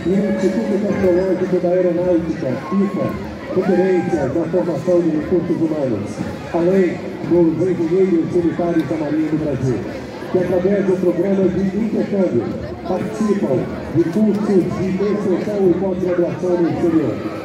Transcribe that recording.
e o Instituto Tecnológico da Aeronáutica, ITA, referências na formação de recursos humanos, além dos engenheiros militares da Marinha do Brasil, que através do programa de intercâmbio participam de cursos de extensão e pós-graduação no exterior.